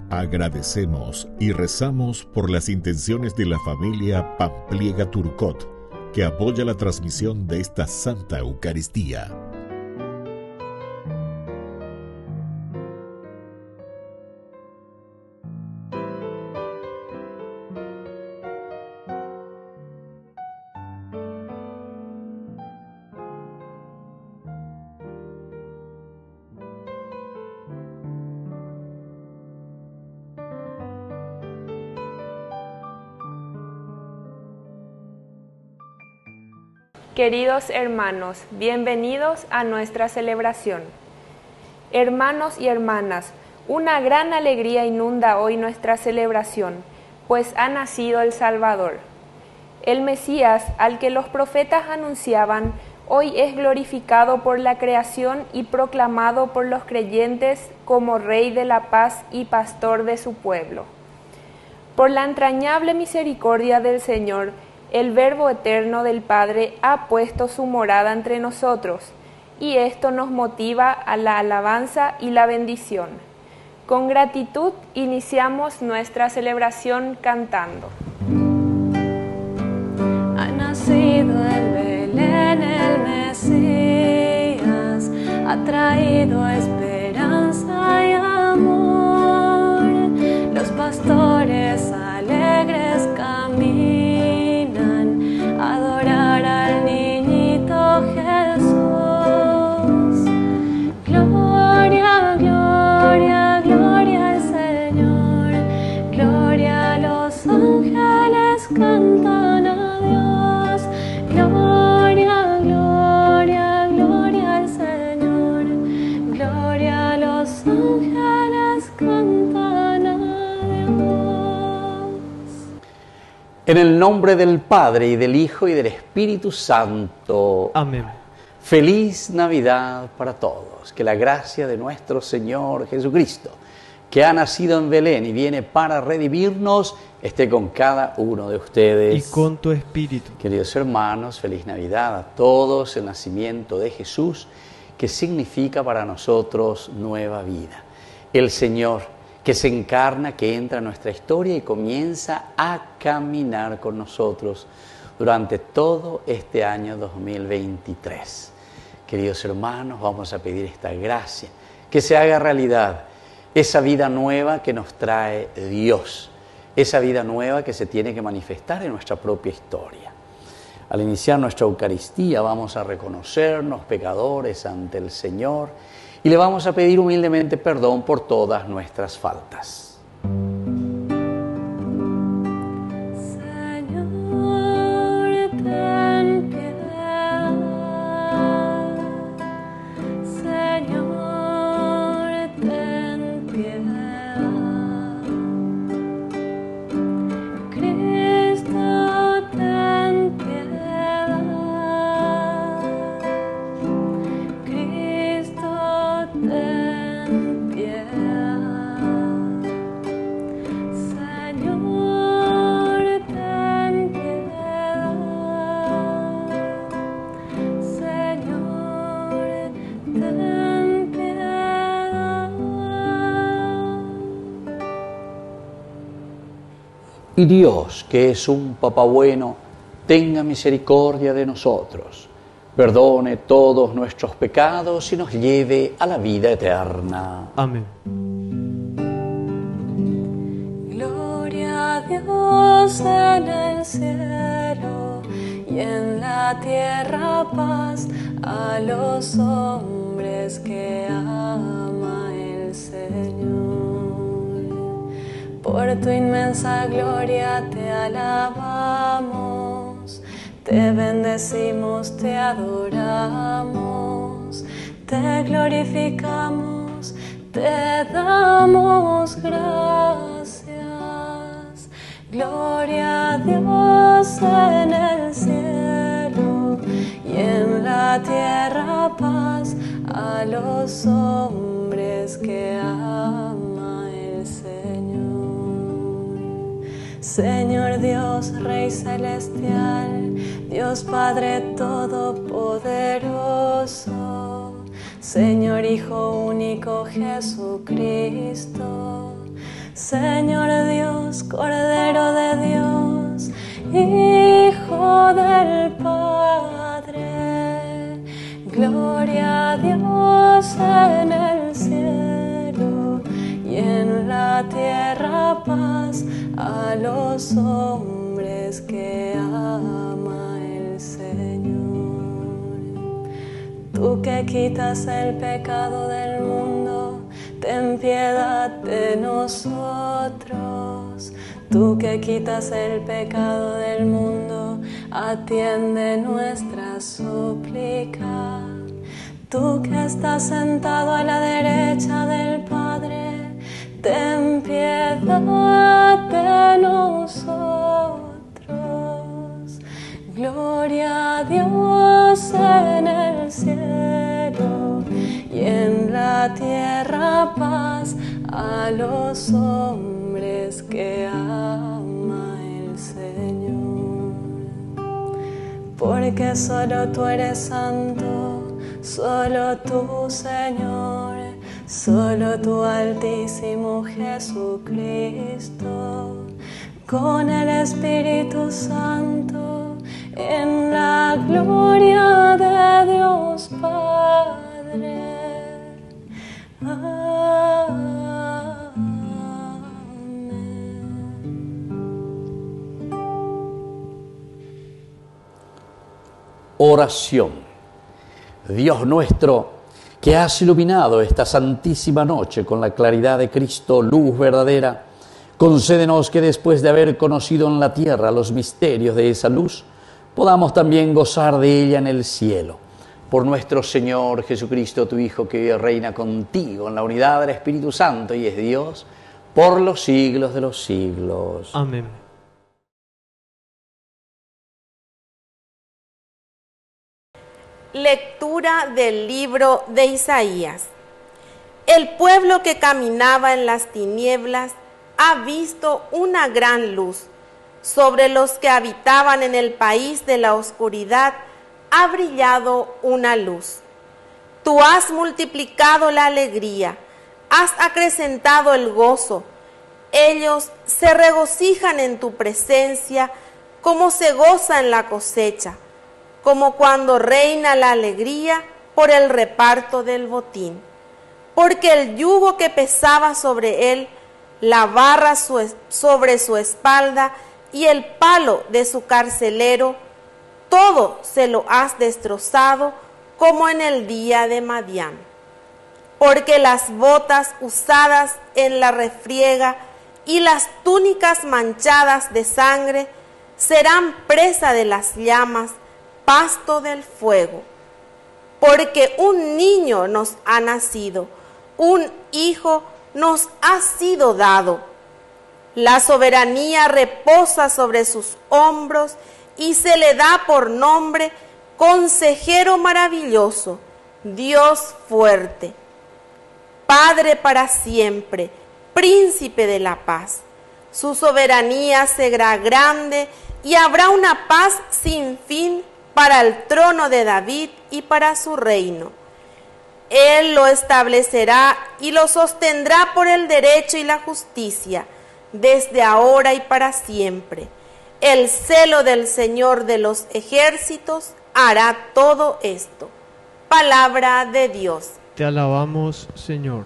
Agradecemos y rezamos por las intenciones de la familia Pampliega Turcot, que apoya la transmisión de esta Santa Eucaristía. Queridos hermanos, bienvenidos a nuestra celebración. Hermanos y hermanas, una gran alegría inunda hoy nuestra celebración, pues ha nacido el Salvador. El Mesías, al que los profetas anunciaban, hoy es glorificado por la creación y proclamado por los creyentes como Rey de la paz y Pastor de su pueblo. Por la entrañable misericordia del Señor, el Verbo eterno del Padre ha puesto su morada entre nosotros, y esto nos motiva a la alabanza y la bendición. Con gratitud iniciamos nuestra celebración cantando. Ha nacido en Belén el Mesías, ha traído esperanza y amor. Los pastores alegres caminan a adorar al niñito Jesús. Gloria, gloria, gloria al Señor. Gloria a los ángeles cantan a Dios. Gloria, gloria, gloria al Señor. Gloria a los ángeles cantan a Dios. En el nombre del Padre, y del Hijo, y del Espíritu Santo. Amén. Feliz Navidad para todos. Que la gracia de nuestro Señor Jesucristo, que ha nacido en Belén y viene para redimirnos, esté con cada uno de ustedes. Y con tu espíritu. Queridos hermanos, feliz Navidad a todos, el nacimiento de Jesús, que significa para nosotros nueva vida. El Señor, que se encarna, que entra en nuestra historia y comienza a caminar con nosotros durante todo este año 2023. Queridos hermanos, vamos a pedir esta gracia, que se haga realidad esa vida nueva que nos trae Dios, esa vida nueva que se tiene que manifestar en nuestra propia historia. Al iniciar nuestra Eucaristía vamos a reconocernos pecadores ante el Señor y le vamos a pedir humildemente perdón por todas nuestras faltas. Señor, ten piedad. Señor, ten piedad. Cristo, ten piedad. Cristo, ten piedad. Señor, ten piedad. Señor, ten piedad. Y Dios, que es un Papá bueno, tenga misericordia de nosotros, perdone todos nuestros pecados y nos lleve a la vida eterna. Amén. Gloria a Dios en el cielo y en la tierra paz a los hombres que ama el Señor. Por tu inmensa gloria te alabamos, te bendecimos, te adoramos, te glorificamos, te damos gracias. Gloria a Dios en el cielo y en la tierra paz a los hombres que ama el Señor. Señor Dios, Rey celestial, Dios Padre todopoderoso, Señor Hijo único Jesucristo, Señor Dios, Cordero de Dios, Hijo del Padre. Gloria a Dios en el cielo y en la tierra paz a los hombres que ama el Señor. Tú que quitas el pecado del mundo, ten piedad de nosotros. Tú que quitas el pecado del mundo, atiende nuestra súplica. Tú que estás sentado a la derecha del Padre, ten piedad de nosotros. Gloria a Dios en el cielo y en la tierra paz a los hombres que ama el Señor. Porque solo tú eres santo, solo tú, Señor, solo tú, Altísimo Jesucristo, con el Espíritu Santo, en la gloria de Dios Padre. Oración. Dios nuestro, que has iluminado esta santísima noche con la claridad de Cristo, luz verdadera, concédenos que después de haber conocido en la tierra los misterios de esa luz, podamos también gozar de ella en el cielo. Por nuestro Señor Jesucristo, tu Hijo, que vive y reina contigo en la unidad del Espíritu Santo y es Dios, por los siglos de los siglos. Amén. Lectura del libro de Isaías. El pueblo que caminaba en las tinieblas ha visto una gran luz. Sobre los que habitaban en el país de la oscuridad ha brillado una luz. Tú has multiplicado la alegría, has acrecentado el gozo. Ellos se regocijan en tu presencia como se goza en la cosecha, como cuando reina la alegría por el reparto del botín. Porque el yugo que pesaba sobre él, la barra sobre su espalda y el palo de su carcelero, todo se lo has destrozado como en el día de Madián. Porque las botas usadas en la refriega y las túnicas manchadas de sangre serán presa de las llamas, pasto del fuego. Porque un niño nos ha nacido, un hijo nos ha sido dado. La soberanía reposa sobre sus hombros y se le da por nombre Consejero Maravilloso, Dios Fuerte, Padre para siempre, Príncipe de la Paz. Su soberanía será grande y habrá una paz sin fin para el trono de David y para su reino. Él lo establecerá y lo sostendrá por el derecho y la justicia, desde ahora y para siempre. El celo del Señor de los ejércitos hará todo esto. Palabra de Dios. Te alabamos, Señor.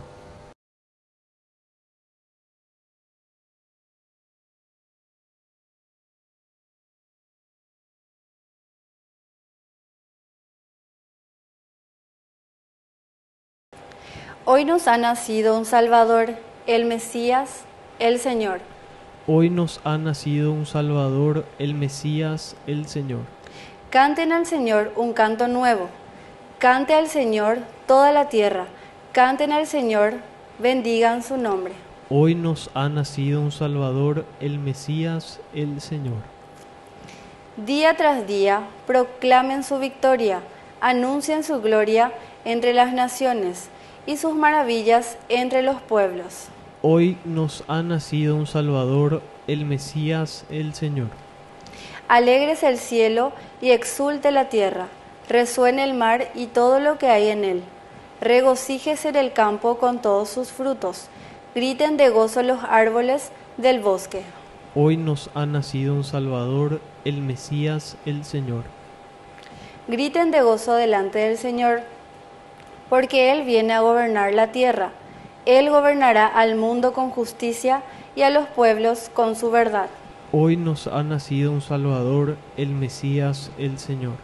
Hoy nos ha nacido un Salvador, el Mesías, el Señor. Hoy nos ha nacido un Salvador, el Mesías, el Señor. Canten al Señor un canto nuevo. Cante al Señor toda la tierra. Canten al Señor, bendigan su nombre. Hoy nos ha nacido un Salvador, el Mesías, el Señor. Día tras día proclamen su victoria, anuncien su gloria entre las naciones y sus maravillas entre los pueblos. Hoy nos ha nacido un Salvador, el Mesías, el Señor. Alégrese el cielo y exulte la tierra, resuene el mar y todo lo que hay en él. Regocíjese el campo con todos sus frutos, Griten de gozo los árboles del bosque. Hoy nos ha nacido un Salvador, el Mesías, el Señor. Griten de gozo delante del Señor, porque Él viene a gobernar la tierra. Él gobernará al mundo con justicia y a los pueblos con su verdad. Hoy nos ha nacido un Salvador, el Mesías, el Señor.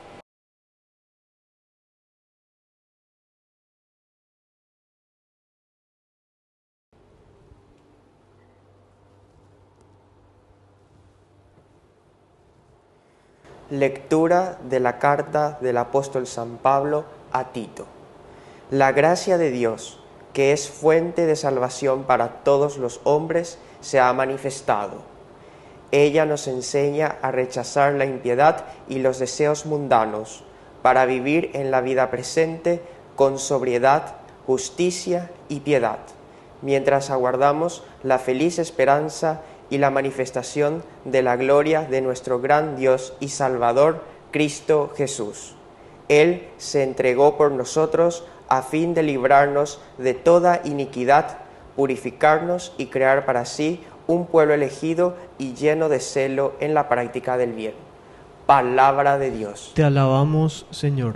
Lectura de la carta del apóstol San Pablo a Tito. La gracia de Dios, que es fuente de salvación para todos los hombres, se ha manifestado. Ella nos enseña a rechazar la impiedad y los deseos mundanos, para vivir en la vida presente con sobriedad, justicia y piedad, mientras aguardamos la feliz esperanza y la manifestación de la gloria de nuestro gran Dios y Salvador, Cristo Jesús. Él se entregó por nosotros a fin de librarnos de toda iniquidad, purificarnos y crear para sí un pueblo elegido y lleno de celo en la práctica del bien. Palabra de Dios. Te alabamos, Señor.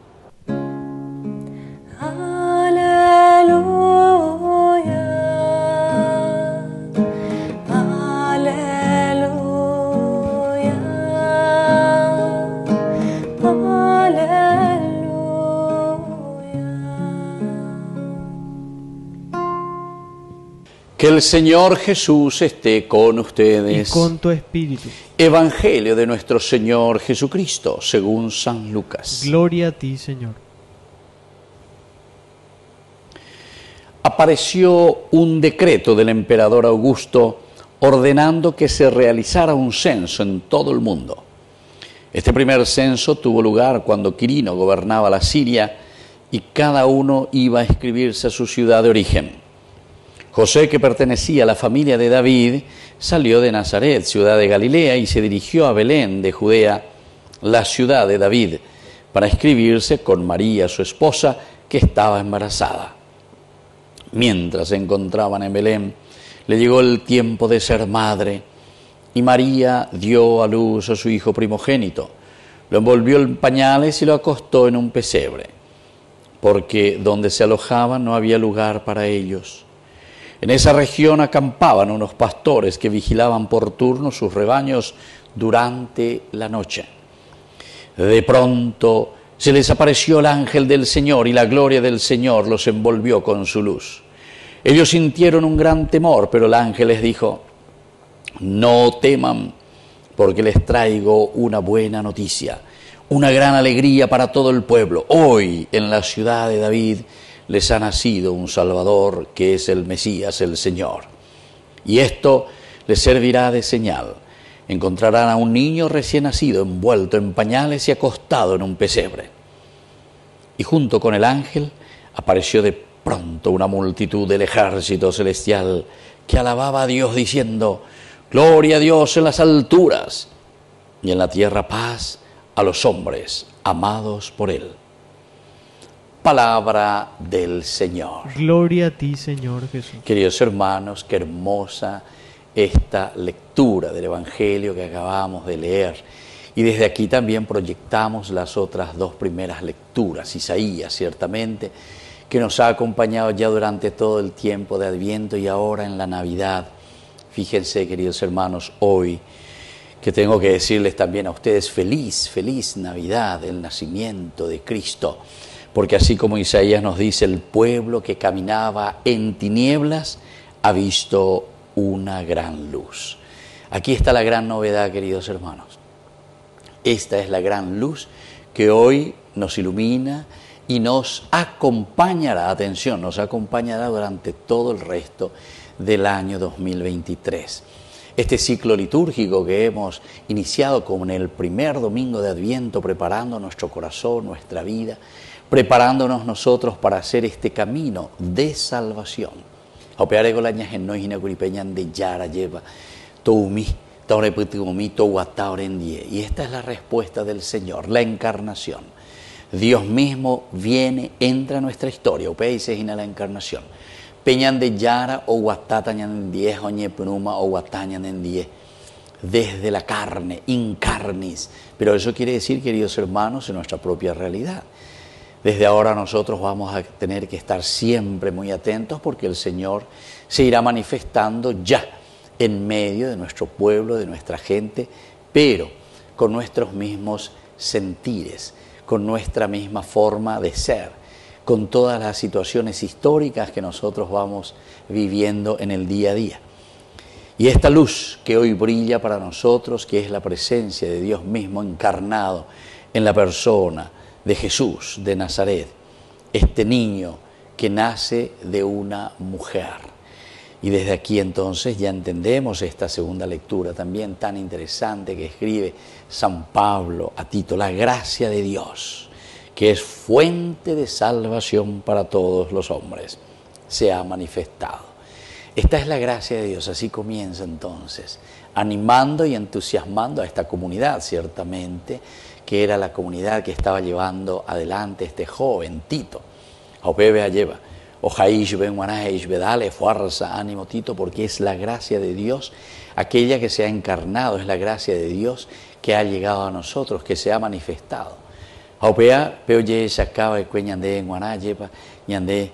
Que el Señor Jesús esté con ustedes. Y con tu espíritu. Evangelio de nuestro Señor Jesucristo, según San Lucas. Gloria a ti, Señor. Apareció un decreto del emperador Augusto ordenando que se realizara un censo en todo el mundo. Este primer censo tuvo lugar cuando Quirino gobernaba la Siria y cada uno iba a inscribirse a su ciudad de origen. José, que pertenecía a la familia de David, salió de Nazaret, ciudad de Galilea, y se dirigió a Belén de Judea, la ciudad de David, para inscribirse con María, su esposa, que estaba embarazada. Mientras se encontraban en Belén, le llegó el tiempo de ser madre, y María dio a luz a su hijo primogénito. Lo envolvió en pañales y lo acostó en un pesebre, porque donde se alojaban no había lugar para ellos. En esa región acampaban unos pastores que vigilaban por turno sus rebaños durante la noche. De pronto se les apareció el ángel del Señor y la gloria del Señor los envolvió con su luz. Ellos sintieron un gran temor, pero el ángel les dijo: no teman, porque les traigo una buena noticia, una gran alegría para todo el pueblo. Hoy en la ciudad de David les ha nacido un Salvador, que es el Mesías, el Señor. Y esto les servirá de señal. Encontrarán a un niño recién nacido, envuelto en pañales y acostado en un pesebre. Y junto con el ángel apareció de pronto una multitud del ejército celestial que alababa a Dios diciendo: gloria a Dios en las alturas y en la tierra paz a los hombres amados por Él. Palabra del Señor. Gloria a ti, Señor Jesús. Queridos hermanos, qué hermosa esta lectura del Evangelio que acabamos de leer. Y desde aquí también proyectamos las otras dos primeras lecturas. Isaías, ciertamente, que nos ha acompañado ya durante todo el tiempo de Adviento y ahora en la Navidad. Fíjense, queridos hermanos, hoy que tengo que decirles también a ustedes feliz Navidad, el nacimiento de Cristo. Porque así como Isaías nos dice, el pueblo que caminaba en tinieblas ha visto una gran luz. Aquí está la gran novedad, queridos hermanos. Esta es la gran luz que hoy nos ilumina y nos acompañará, atención, nos acompañará durante todo el resto del año 2023. Este ciclo litúrgico que hemos iniciado con el primer domingo de Adviento, preparando nuestro corazón, nuestra vida, preparándonos nosotros para hacer este camino de salvación. Opeare con la ñajen no hinacuripeñan de yara lleva toumi taureputumí tohuataurendie. Y esta es la respuesta del Señor, la encarnación. Dios mismo viene, entra a nuestra historia, opeises en la encarnación, Peñan de Yara o Guatata ñan 10, oñe Punuma o Guatañan en 10. Desde la carne, in carnis. Pero eso quiere decir, queridos hermanos, en nuestra propia realidad. Desde ahora nosotros vamos a tener que estar siempre muy atentos porque el Señor se irá manifestando ya en medio de nuestro pueblo, de nuestra gente, pero con nuestros mismos sentires, con nuestra misma forma de ser, con todas las situaciones históricas que nosotros vamos viviendo en el día a día. Y esta luz que hoy brilla para nosotros, que es la presencia de Dios mismo encarnado en la persona de Jesús de Nazaret, este niño que nace de una mujer. Y desde aquí entonces ya entendemos esta segunda lectura también tan interesante que escribe San Pablo a Tito, la gracia de Dios, que es fuente de salvación para todos los hombres, se ha manifestado. Esta es la gracia de Dios, así comienza entonces, animando y entusiasmando a esta comunidad, ciertamente, que era la comunidad que estaba llevando adelante este joven Tito. Aupebe lleva, ojaísh ben guanaísh dale fuerza, ánimo Tito, porque es la gracia de Dios, aquella que se ha encarnado, es la gracia de Dios que ha llegado a nosotros, que se ha manifestado. Aupea, peoye, sacaba de cueñande en guanayepa, ñande,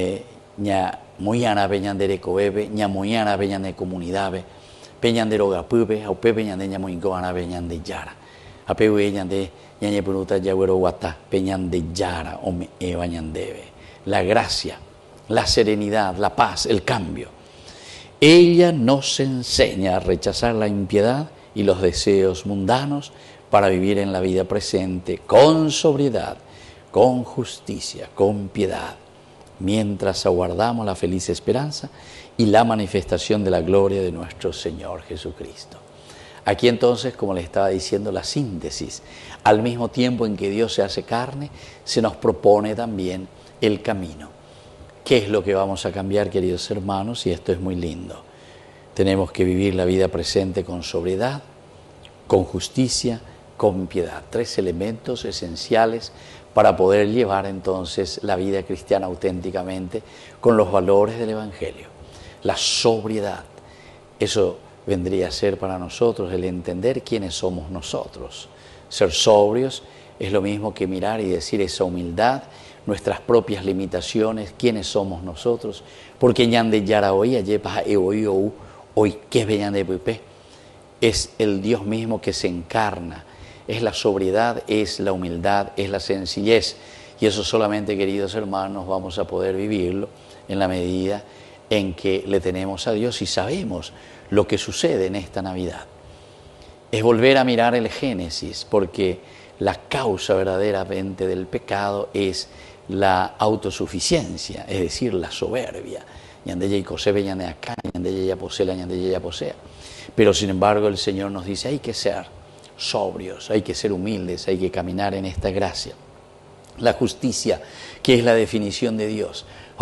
ña muyana peñandere cobebe, ña muyana peñande comunidad, peñandero gapube, aupebe ñande ña muingoana peñande yara. Apewe ñande ñañe punuta yagüero guatá, peñande yara, ome eva ñandebe. La gracia, la serenidad, la paz, el cambio. Ella nos enseña a rechazar la impiedad y los deseos mundanos para vivir en la vida presente con sobriedad, con justicia, con piedad, mientras aguardamos la feliz esperanza y la manifestación de la gloria de nuestro Señor Jesucristo. Aquí entonces, como les estaba diciendo, la síntesis, al mismo tiempo en que Dios se hace carne, se nos propone también el camino. ¿Qué es lo que vamos a cambiar, queridos hermanos? Y esto es muy lindo. Tenemos que vivir la vida presente con sobriedad, con justicia, con piedad. 3 elementos esenciales para poder llevar entonces la vida cristiana auténticamente con los valores del Evangelio. La sobriedad, eso vendría a ser para nosotros el entender quiénes somos nosotros. Ser sobrios es lo mismo que mirar y decir esa humildad, nuestras propias limitaciones, quiénes somos nosotros, porque ñande yara hoy, ayepa hoy que veñande pupe, es el Dios mismo que se encarna, es la sobriedad, es la humildad, es la sencillez, y eso solamente, queridos hermanos, vamos a poder vivirlo en la medida en que le tenemos a Dios y sabemos lo que sucede en esta Navidad. Es volver a mirar el Génesis, porque la causa verdaderamente del pecado es la autosuficiencia, es decir, la soberbia. Ñandella y cosebe, ñande acá, ñandella ya posea, ñandella ya posea. Pero sin embargo el Señor nos dice, hay que ser sobrios, hay que ser humildes, hay que caminar en esta gracia. La justicia, que es la definición de Dios.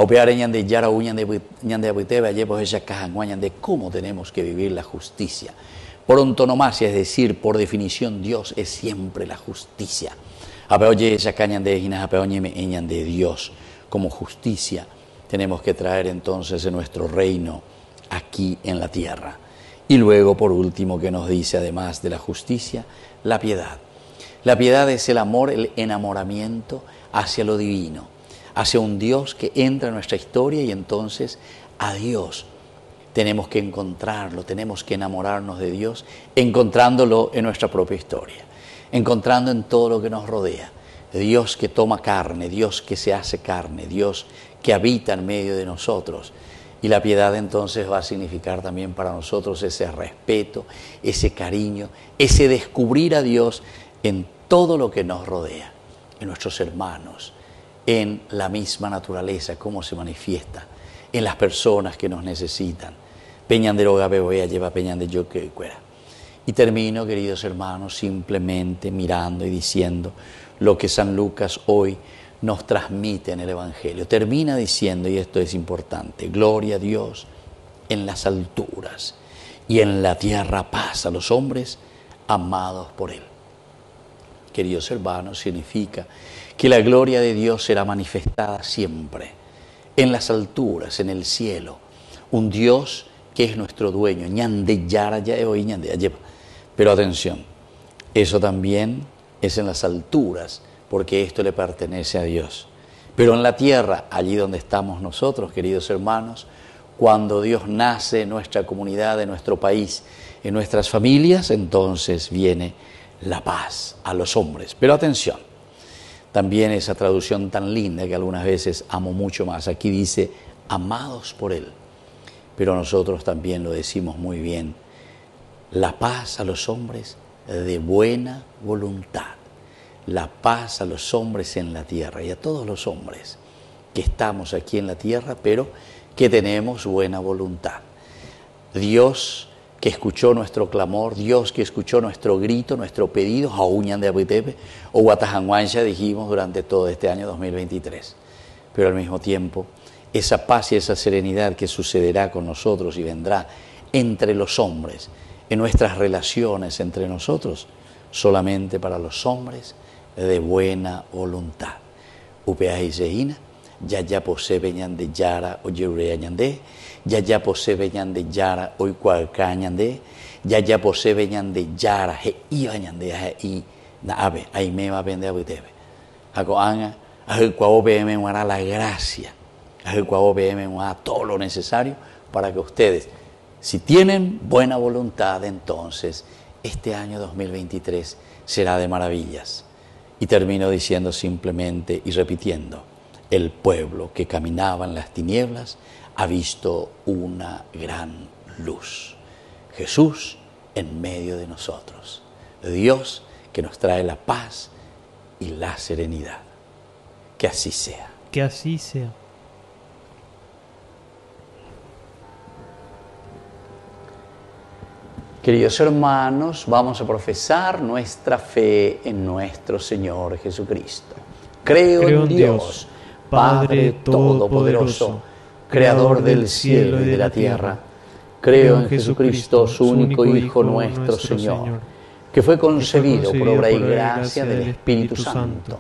De cómo tenemos que vivir la justicia. Por antonomasia, es decir, por definición, Dios es siempre la justicia. De Dios como justicia tenemos que traer entonces en nuestro reino aquí en la tierra. Y luego, por último, que nos dice, además de la justicia, la piedad. La piedad es el amor, el enamoramiento hacia lo divino, hacia un Dios que entra en nuestra historia y entonces a Dios tenemos que encontrarlo, tenemos que enamorarnos de Dios, encontrándolo en nuestra propia historia, encontrando en todo lo que nos rodea. Dios que toma carne, Dios que se hace carne, Dios que habita en medio de nosotros. Y la piedad entonces va a significar también para nosotros ese respeto, ese cariño, ese descubrir a Dios en todo lo que nos rodea, en nuestros hermanos, en la misma naturaleza, cómo se manifiesta, en las personas que nos necesitan. Peñandero lleva peñande yo que cuera. Y termino, queridos hermanos, simplemente mirando y diciendo lo que San Lucas hoy nos transmite en el Evangelio. Termina diciendo, y esto es importante, gloria a Dios en las alturas y en la tierra paz a los hombres amados por Él. Queridos hermanos, significa que la gloria de Dios será manifestada siempre en las alturas, en el cielo, un Dios que es nuestro dueño. Pero atención, eso también es en las alturas, porque esto le pertenece a Dios. Pero en la tierra, allí donde estamos nosotros, queridos hermanos, cuando Dios nace en nuestra comunidad, en nuestro país, en nuestras familias, entonces viene la paz a los hombres. Pero atención, también esa traducción tan linda que algunas veces amo mucho más. Aquí dice, amados por Él. Pero nosotros también lo decimos muy bien, la paz a los hombres de buena voluntad. La paz a los hombres en la tierra y a todos los hombres que estamos aquí en la tierra, pero que tenemos buena voluntad. Dios que escuchó nuestro clamor, Dios que escuchó nuestro grito, nuestro pedido, o Guatajanguancha dijimos durante todo este año 2023. Pero al mismo tiempo, esa paz y esa serenidad que sucederá con nosotros y vendrá entre los hombres, en nuestras relaciones entre nosotros, solamente para los hombres de buena voluntad. Upeaje y Seina, ya posee veñan de Yara o Yurea ñandé, ya posee veñan de Yara o Icualca ñandé, ya posee veñan de Yara, he iba ñandé, y naabe, ahí me va a vender a Butebe. Acoanga, a el cual OBM hará la gracia, a el cual OBM hará todo lo necesario para que ustedes, si tienen buena voluntad, entonces este año 2023 será de maravillas. Y termino diciendo simplemente y repitiendo, el pueblo que caminaba en las tinieblas ha visto una gran luz. Jesús en medio de nosotros. Dios que nos trae la paz y la serenidad. Que así sea. Que así sea. Queridos hermanos, vamos a profesar nuestra fe en nuestro Señor Jesucristo. Creo en Dios, Padre Todopoderoso, Creador del cielo y de la tierra. Creo en Jesucristo, su único Hijo, nuestro Señor, que fue concebido por obra y gracia del Espíritu Santo.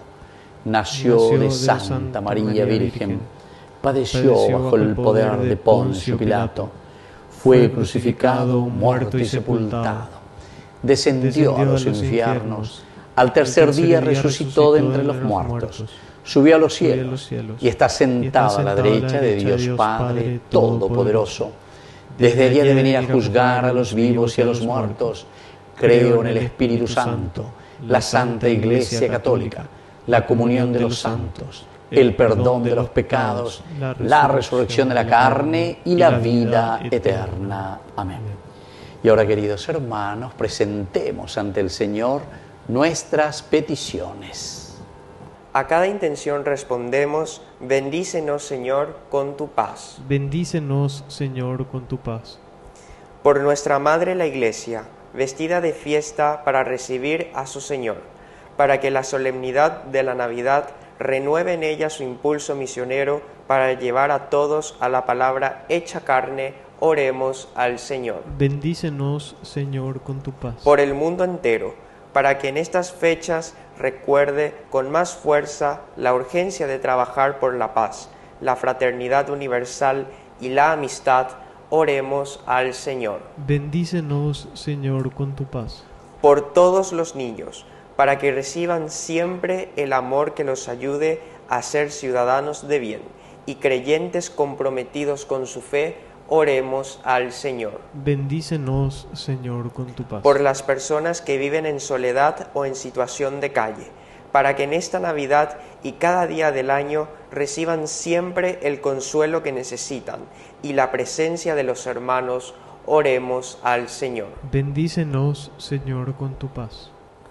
Nació de Santa María Virgen, padeció bajo el poder de Poncio Pilato, fue crucificado, muerto y sepultado, descendió a los infiernos, al tercer día resucitó de entre los muertos, subió a los cielos y está sentado a la derecha de Dios Padre Todopoderoso. Desde allí ha de venir a juzgar a los vivos y a los muertos. Creo en el Espíritu Santo, la Santa Iglesia Católica, la comunión de los santos, el perdón de los pecados, la resurrección de la carne y la vida eterna. Amén. Y ahora, queridos hermanos, presentemos ante el Señor nuestras peticiones. A cada intención respondemos, bendícenos, Señor, con tu paz. Bendícenos, Señor, con tu paz. Por nuestra Madre la Iglesia, vestida de fiesta para recibir a su Señor, para que la solemnidad de la Navidad renueve en ella su impulso misionero para llevar a todos a la palabra hecha carne, oremos al Señor. Bendícenos, Señor, con tu paz. Por el mundo entero, para que en estas fechas recuerde con más fuerza la urgencia de trabajar por la paz, la fraternidad universal y la amistad, oremos al Señor. Bendícenos, Señor, con tu paz. Por todos los niños, para que reciban siempre el amor que los ayude a ser ciudadanos de bien y creyentes comprometidos con su fe, oremos al Señor. Bendícenos, Señor, con tu paz. Por las personas que viven en soledad o en situación de calle, para que en esta Navidad y cada día del año reciban siempre el consuelo que necesitan y la presencia de los hermanos, oremos al Señor. Bendícenos, Señor, con tu paz.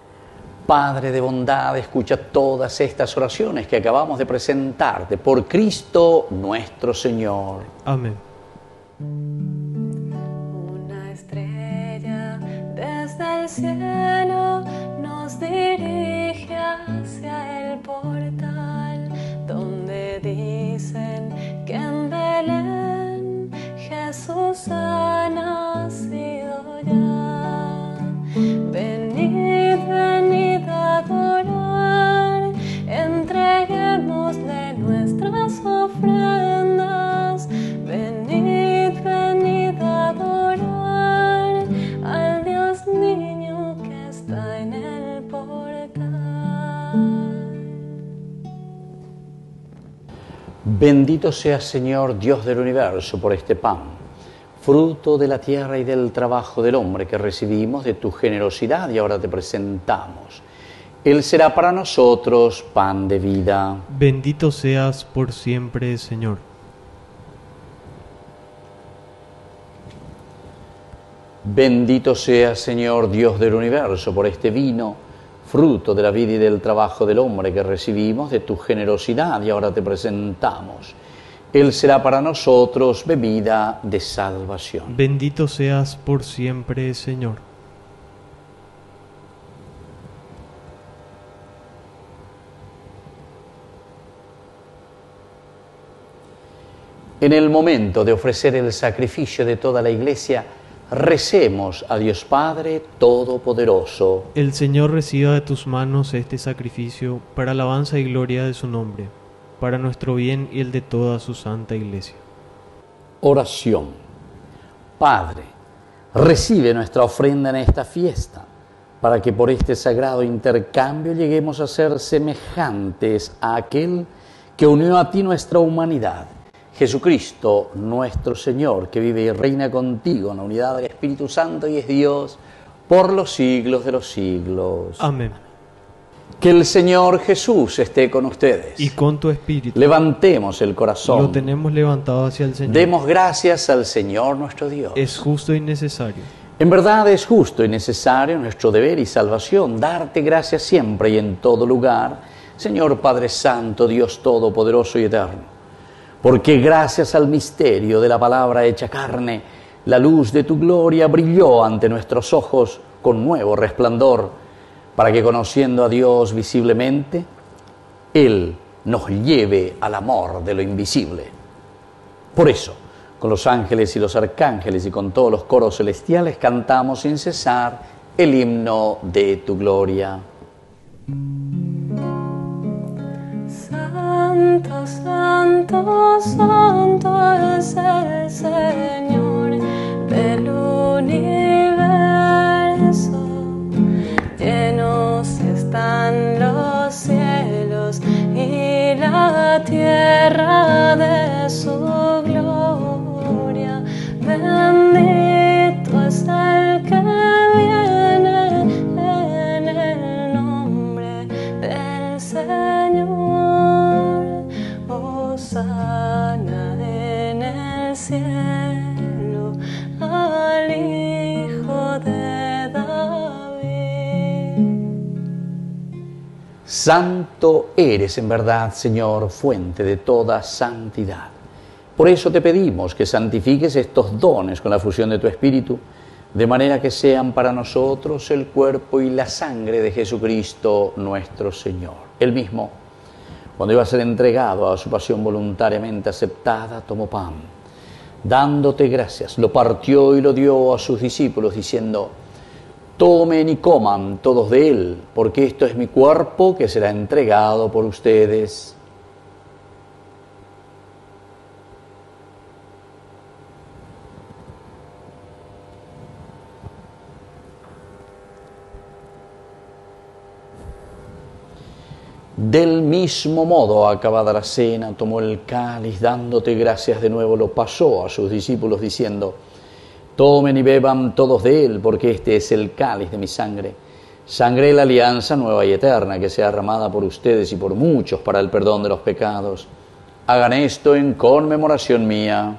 Padre de bondad, escucha todas estas oraciones que acabamos de presentarte por Cristo nuestro Señor. Amén. Una estrella desde el cielo nos dirige hacia el portal donde dicen que en Belén Jesús ha nacido ya. Venid, venid a adorar, entreguémosle nuestras ofrendas Bendito seas, Señor, Dios del universo, por este pan, fruto de la tierra y del trabajo del hombre que recibimos de tu generosidad y ahora te presentamos. Él será para nosotros pan de vida. Bendito seas por siempre, Señor. Bendito seas, Señor, Dios del universo, por este vino, fruto de la vida y del trabajo del hombre que recibimos de tu generosidad y ahora te presentamos. Él será para nosotros bebida de salvación. Bendito seas por siempre, Señor. En el momento de ofrecer el sacrificio de toda la Iglesia, recemos a Dios Padre Todopoderoso. El Señor reciba de tus manos este sacrificio para alabanza y gloria de su nombre, para nuestro bien y el de toda su santa Iglesia. Oración. Padre, recibe nuestra ofrenda en esta fiesta, para que por este sagrado intercambio lleguemos a ser semejantes a aquel que unió a ti nuestra humanidad. Jesucristo, nuestro Señor, que vive y reina contigo en la unidad del Espíritu Santo y es Dios por los siglos de los siglos. Amén. Que el Señor Jesús esté con ustedes. Y con tu espíritu. Levantemos el corazón. Lo tenemos levantado hacia el Señor. Demos gracias al Señor nuestro Dios. Es justo y necesario. En verdad es justo y necesario, nuestro deber y salvación, darte gracias siempre y en todo lugar, Señor Padre Santo, Dios Todopoderoso y Eterno. Porque gracias al misterio de la palabra hecha carne, la luz de tu gloria brilló ante nuestros ojos con nuevo resplandor, para que conociendo a Dios visiblemente, Él nos lleve al amor de lo invisible. Por eso, con los ángeles y los arcángeles y con todos los coros celestiales cantamos sin cesar el himno de tu gloria. Santo, santo, santo es el Señor del universo. Llenos están los cielos y la tierra de su gloria. Bendito es el que viene en el nombre del Señor. Hosana en el cielo al Hijo de David. Santo eres en verdad, Señor, fuente de toda santidad. Por eso te pedimos que santifiques estos dones con la fusión de tu Espíritu, de manera que sean para nosotros el cuerpo y la sangre de Jesucristo nuestro Señor. Él mismo, cuando iba a ser entregado a su pasión voluntariamente aceptada, tomó pan. Dándote gracias, lo partió y lo dio a sus discípulos, diciendo: tomen y coman todos de él, porque esto es mi cuerpo que será entregado por ustedes. Del mismo modo, acabada la cena, tomó el cáliz, dándote gracias de nuevo, lo pasó a sus discípulos, diciendo: tomen y beban todos de él, porque este es el cáliz de mi sangre, sangre de la alianza nueva y eterna, que sea derramada por ustedes y por muchos para el perdón de los pecados. Hagan esto en conmemoración mía.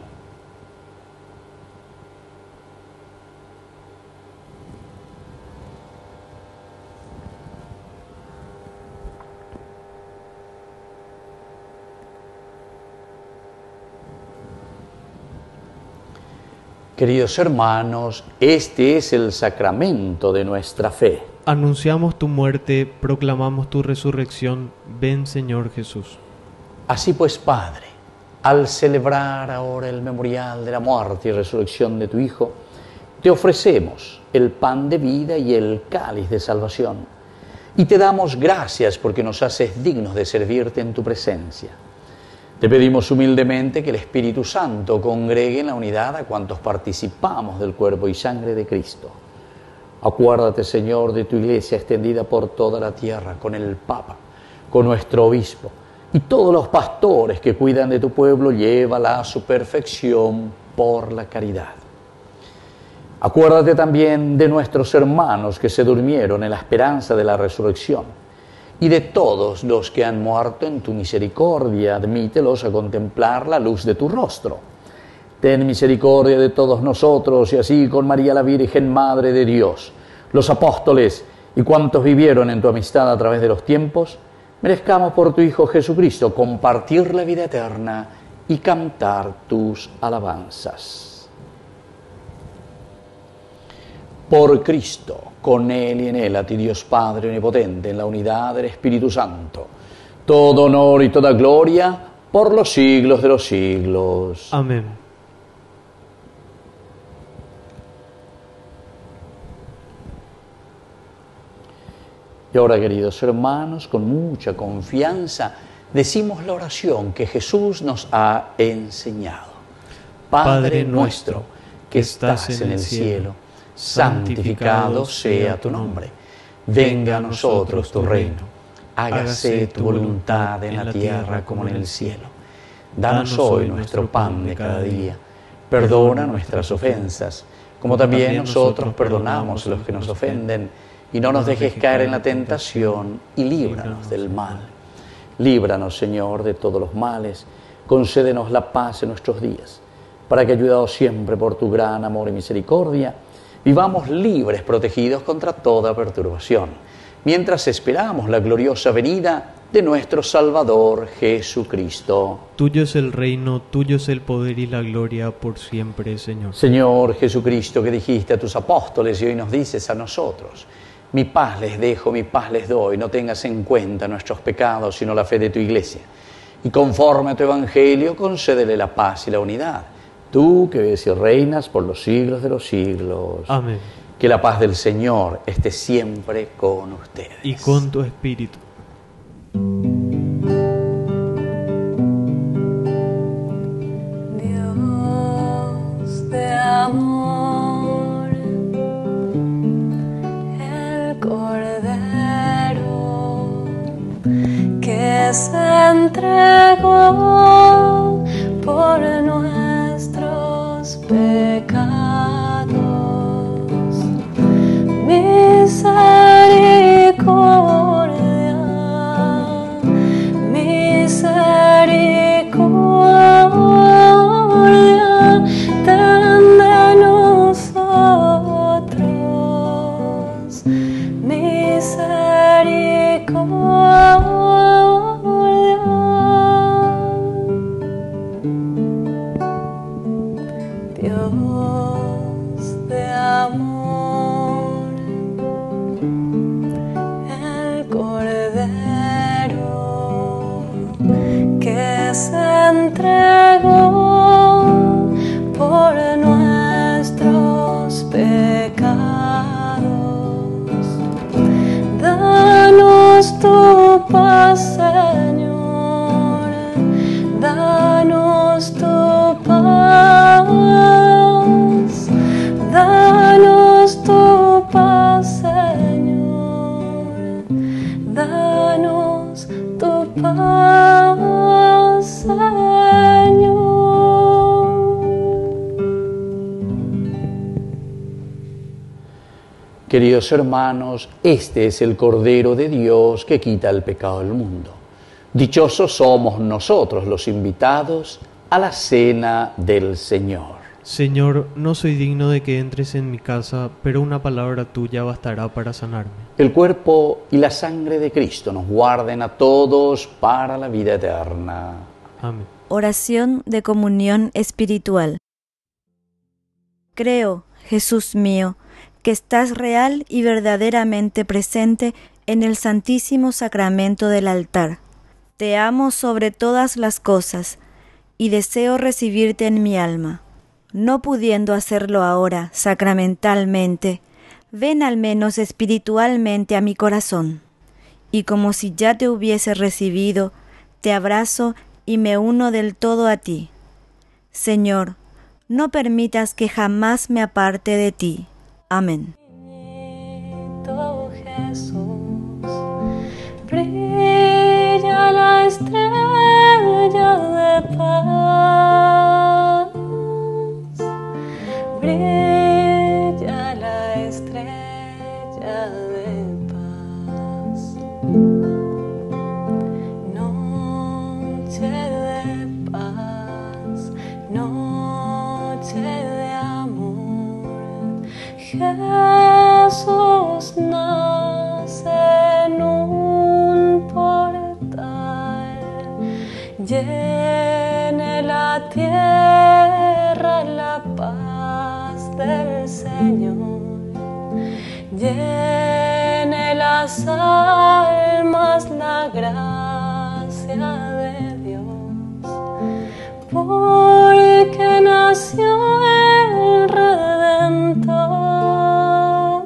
Queridos hermanos, este es el sacramento de nuestra fe. Anunciamos tu muerte, proclamamos tu resurrección. Ven, Señor Jesús. Así pues, Padre, al celebrar ahora el memorial de la muerte y resurrección de tu Hijo, te ofrecemos el pan de vida y el cáliz de salvación. Y te damos gracias porque nos haces dignos de servirte en tu presencia. Te pedimos humildemente que el Espíritu Santo congregue en la unidad a cuantos participamos del cuerpo y sangre de Cristo. Acuérdate, Señor, de tu Iglesia extendida por toda la tierra, con el Papa, con nuestro Obispo, y todos los pastores que cuidan de tu pueblo, llévala a su perfección por la caridad. Acuérdate también de nuestros hermanos que se durmieron en la esperanza de la resurrección, y de todos los que han muerto en tu misericordia, admítelos a contemplar la luz de tu rostro. Ten misericordia de todos nosotros, y así con María la Virgen, Madre de Dios, los apóstoles y cuantos vivieron en tu amistad a través de los tiempos, merezcamos por tu Hijo Jesucristo compartir la vida eterna y cantar tus alabanzas. Por Cristo, con Él y en Él, a ti Dios Padre Omnipotente, en la unidad del Espíritu Santo, todo honor y toda gloria por los siglos de los siglos. Amén. Y ahora, queridos hermanos, con mucha confianza, decimos la oración que Jesús nos ha enseñado. Padre nuestro, que estás en el cielo, santificado sea tu nombre. Venga a nosotros tu reino. Hágase tu voluntad en la tierra como en el cielo. Danos hoy nuestro pan de cada día. Perdona nuestras ofensas, como también nosotros perdonamos a los que nos ofenden. Y no nos dejes caer en la tentación, y líbranos del mal. Líbranos, Señor, de todos los males. Concédenos la paz en nuestros días, para que, ayudados siempre por tu gran amor y misericordia, vivamos libres, protegidos contra toda perturbación, mientras esperamos la gloriosa venida de nuestro Salvador Jesucristo. Tuyo es el reino, tuyo es el poder y la gloria por siempre, Señor. Señor Jesucristo, que dijiste a tus apóstoles y hoy nos dices a nosotros: mi paz les dejo, mi paz les doy. No tengas en cuenta nuestros pecados, sino la fe de tu Iglesia. Y conforme a tu Evangelio, concédele la paz y la unidad. Tú que vives y reinas por los siglos de los siglos. Amén. Que la paz del Señor esté siempre con ustedes. Y con tu espíritu. Dios de amor, el Cordero que se entregó por nuestros pecados. Misericordia, misericordia, ten de nosotros. Misericordia. Dios de amor, el Cordero que se entregó por nuestros pecados. Danos tu paz, Señor, danos tu paz, danos tu paz, Señor, danos tu paz, Señor. Queridos hermanos, este es el Cordero de Dios que quita el pecado del mundo. Dichosos somos nosotros los invitados a la cena del Señor. Señor, no soy digno de que entres en mi casa, pero una palabra tuya bastará para sanarme. El cuerpo y la sangre de Cristo nos guarden a todos para la vida eterna. Amén. Oración de comunión espiritual. Creo, Jesús mío, que estás real y verdaderamente presente en el Santísimo Sacramento del altar. Te amo sobre todas las cosas y deseo recibirte en mi alma. No pudiendo hacerlo ahora sacramentalmente, ven al menos espiritualmente a mi corazón. Y como si ya te hubiese recibido, te abrazo y me uno del todo a ti. Señor, no permitas que jamás me aparte de ti. Amén. Jesús, brilla la estrella de paz. Noche de paz, noche de amor. Jesús nace en un portal. Llene la tierra la paz del Señor. Llene las almas la gracia de Dios, porque nació el Redentor,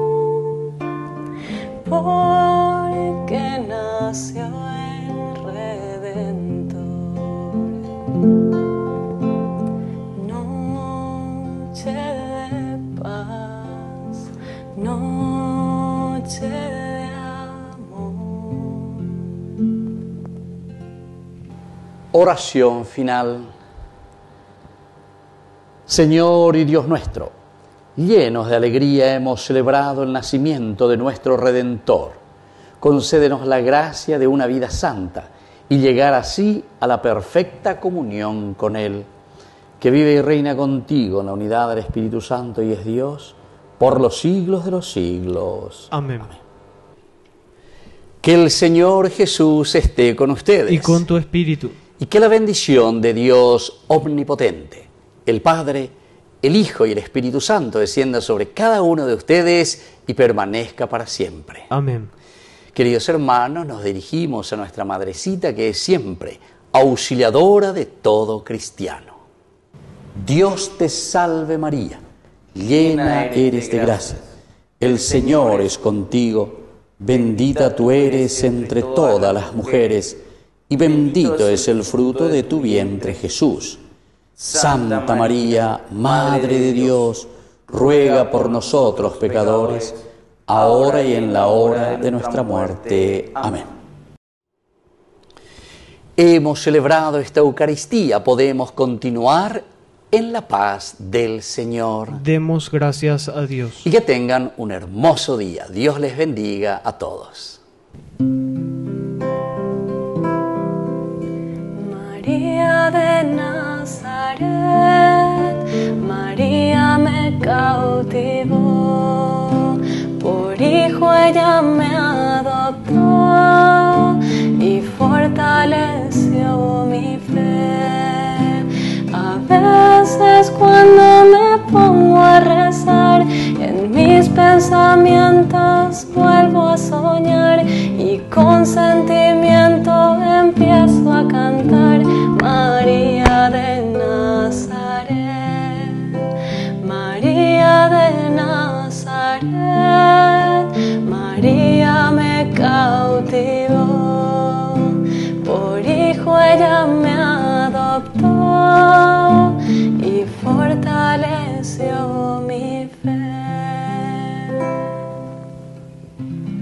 porque nació el Redentor. Noche de paz, noche de amor. Oración final. Señor y Dios nuestro, llenos de alegría hemos celebrado el nacimiento de nuestro Redentor. Concédenos la gracia de una vida santa y llegar así a la perfecta comunión con Él, que vive y reina contigo en la unidad del Espíritu Santo y es Dios por los siglos de los siglos. Amén. Que el Señor Jesús esté con ustedes. Y con tu espíritu. Y que la bendición de Dios omnipotente, el Padre, el Hijo y el Espíritu Santo descienda sobre cada uno de ustedes y permanezca para siempre. Amén. Queridos hermanos, nos dirigimos a nuestra Madrecita, que es siempre auxiliadora de todo cristiano. Dios te salve María, llena eres de gracia. El Señor es contigo, bendita tú eres entre todas las mujeres, y bendito es el fruto de tu vientre Jesús. Santa María, Madre de Dios, ruega por nosotros pecadores, ahora y en la hora de nuestra muerte. Amén. Hemos celebrado esta Eucaristía, podemos continuar en la paz del Señor. Demos gracias a Dios. Y que tengan un hermoso día. Dios les bendiga a todos. María de Nazaret, María me cautivó, por hijo ella me adoptó y fortaleció mi fe. A veces cuando me pongo a rezar, en mis pensamientos vuelvo a soñar y con sentimiento empiezo a cantar. María de Nazaret, María de Nazaret, María me cautivó, por hijo ella me adoptó y fortaleció mi fe.